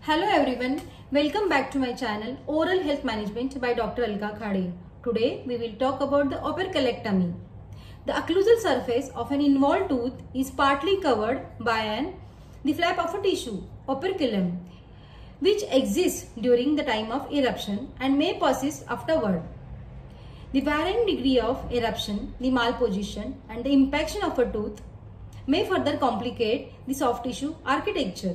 Hello everyone, welcome back to my channel Oral Health Management by Dr. Alka Khade. Today we will talk about the operculectomy. The occlusal surface of an involved tooth is partly covered by the flap of a tissue, operculum, which exists during the time of eruption and may persist afterward. The varying degree of eruption, the malposition and the impaction of a tooth may further complicate the soft tissue architecture.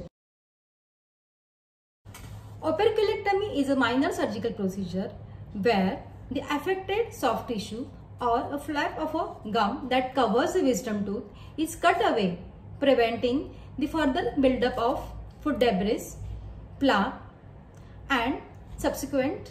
Operculectomy is a minor surgical procedure where the affected soft tissue or a flap of a gum that covers the wisdom tooth is cut away, preventing the further buildup of food debris, plaque and subsequent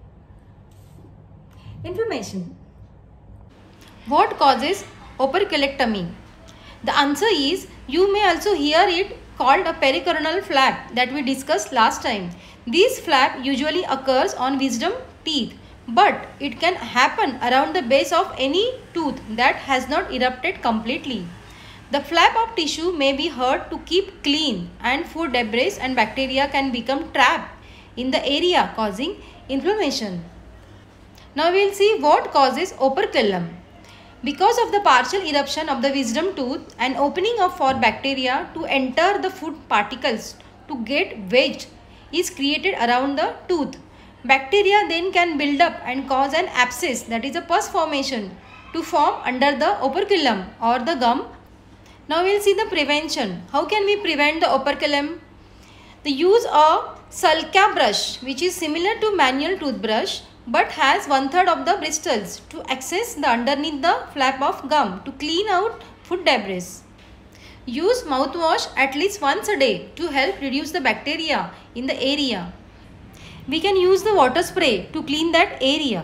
inflammation. What causes operculectomy? The answer is you may also hear it called a pericoronal flap that we discussed last time. This flap usually occurs on wisdom teeth, but it can happen around the base of any tooth that has not erupted completely. The flap of tissue may be hurt to keep clean and food debris and bacteria can become trapped in the area causing inflammation. Now we will see what causes operculum. Because of the partial eruption of the wisdom tooth, an opening for bacteria to enter the food particles to get wedged is created around the tooth. Bacteria then can build up and cause an abscess, that is a pus formation, to form under the operculum or the gum. Now we will see the prevention. How can we prevent the operculum? The use of sulca brush, which is similar to manual toothbrush but has 1/3 of the bristles to access the underneath the flap of gum to clean out food debris. Use mouthwash at least once a day to help reduce the bacteria in the area. We can use the water spray to clean that area.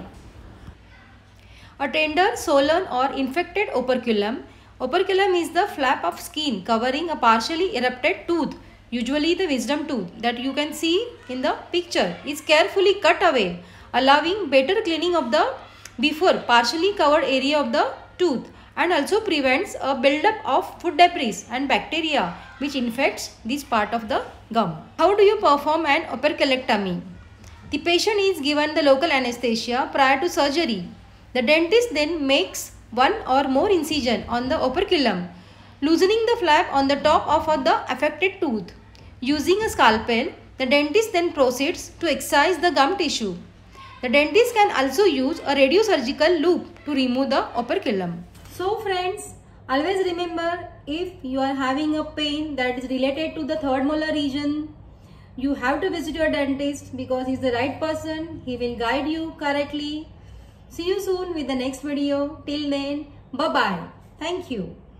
A tender, swollen or infected operculum. Operculum is the flap of skin covering a partially erupted tooth, usually the wisdom tooth that you can see in the picture is carefully cut away, allowing better cleaning of the before partially covered area of the tooth and also prevents a buildup of food debris and bacteria which infects this part of the gum. How do you perform an operculectomy? The patient is given the local anesthesia prior to surgery. The dentist then makes one or more incision on the operculum, loosening the flap on the top of the affected tooth. Using a scalpel, the dentist then proceeds to excise the gum tissue. The dentist can also use a radiosurgical loop to remove the operculum. So friends, always remember, if you are having a pain that is related to the third molar region, you have to visit your dentist because he is the right person. He will guide you correctly. See you soon with the next video. Till then, bye-bye. Thank you.